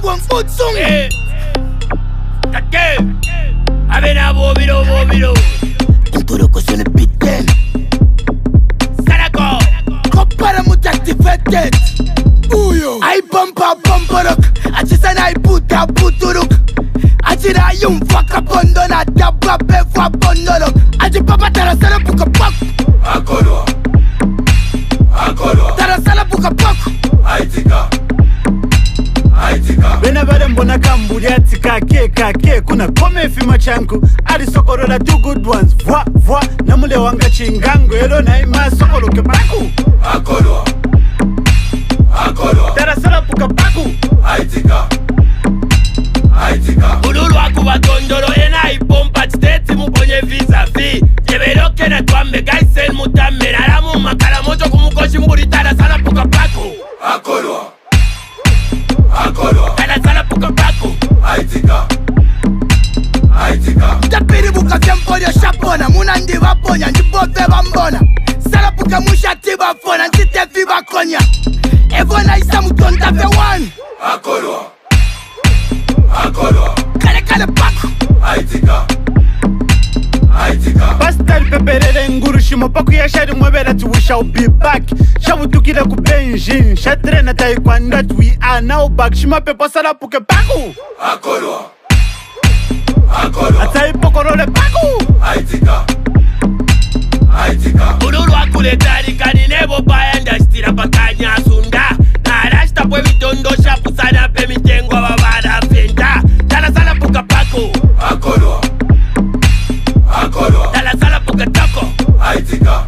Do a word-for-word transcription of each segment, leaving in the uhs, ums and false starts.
buen futsung. Eh. Take. Avena bobiro bobiro. Inturo cosione bitten. Sarako. Kopara muti activated. Uyo. Ai bumpa bumperuk. Achisana ai puta puturuk. Achira yung faka bondo na dabba befa bondolok. Achi papa tarasala buka pak. Akolo. Akolo. Tarasala buka pak. Aitika. Aitika. Bena bade mbona kamburi ati kake kake. Kuna kome fima chanku ali sokoro la two good ones. Vwa vwa namule wanga chingango. Elo na ima sokoro kebaku. Akolo. Akolo. Tarasala buka baku. Aitika. Aitika. Ululu akuba tondoro ena ipompa titeti muponye visa fi. Jeberoke na tuambe gaisel mutame. Naramu makala mojo kumukoshi mburi tarasala buka baku. Akolo. Akolo. Tarasala buka baku. Aitika. Aitika. Tapiri buka vyamporio shapona. Muna ndi waponya ndibove bambona. Sala buka mushati bafona. Ntitefi bakonya. Evona isa mutonda fe one. Akolo. Akolo. Kale kale baku. Aitika. Aitika. Pascal peperere nguru shimo paku ya shari mwebera tu we shall be back. Shabu tukile ku Benjin. Shatrena taekwondo we are now back. Shima pepo sala puke baku. Akolo. Akolo. Atai pokorole baku. Aitika. Aitika. Ululu akule tari kanine baya ndastira pakanya sunda. Narashta pwe mitondo shapu sana pe mitengo babara fenda. Tarasala buka baku. Akolo. Akolo. Tarasala buka tako. Aitika.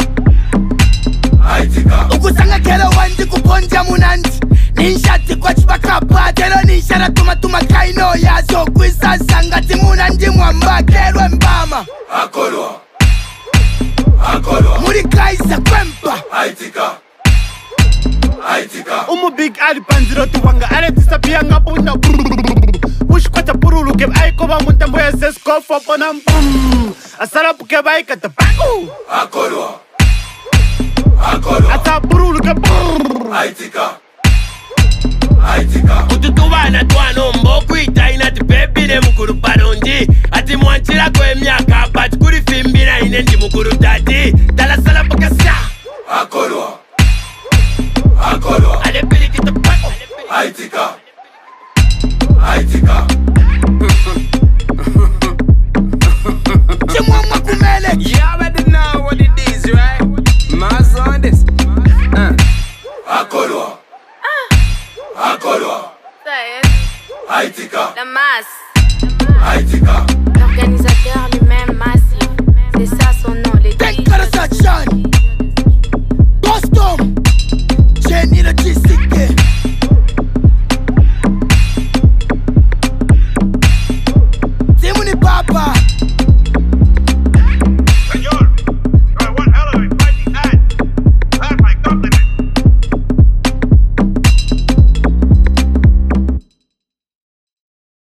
Aitika. Ukusanga kero wandi kuponja munandi. Ninshati kwa chibakapa. Tero ninshara tuma tuma kaino yazo. Kwisa sangati munandi mwamba kerwe mbama. Akolo. Akolo. Muri kaisa kwempa. Aitika. Aitika. Umu big ali panziro tuwanga ale disappeanga bunda. Ushkwata purulu ke aiko ba muntambo ya sesko fopona mbum. Asala puke baika tabaku. Akolo. Akolo. Ata purulu ke brrrr. Aitika. Aitika. Ututubana twano mboku itaina tipepine mukuru paronji. Ati mwanchira kwe miaka but kuri fimbina ine ndi mukuru tati. Tarasala buka sa. Akolo. Akolo. Ale pili kita baku. Aitika. Aitika. Chimwamwa kumele. You already know what it is, right? Mass on this. Uh. Akolo. Akolo. That is Aitika. the mass. Aitika.